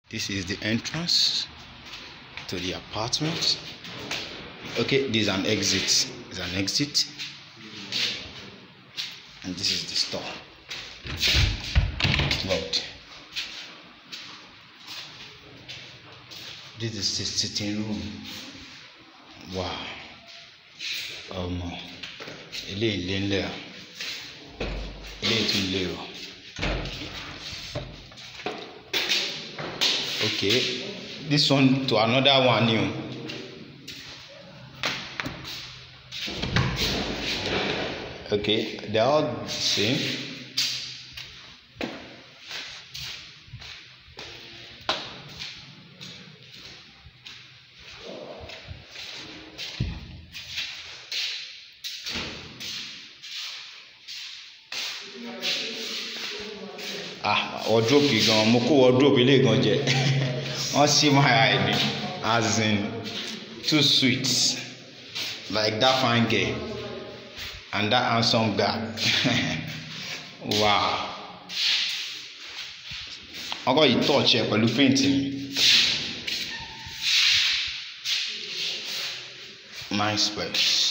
This is the entrance to the apartment. Okay, this is an exit. It's an exit. And this is the store. Locked. This is the sitting room. Wow. Okay, this one to another one new. Okay, they're all the same. Wardrobe gan, mo ko wardrobe ile gan je. Wọ́n see my eye, as in two suites, like that fine girl and that handsome guy. Wow. I got you touch here pẹ̀lú painting. Nice place.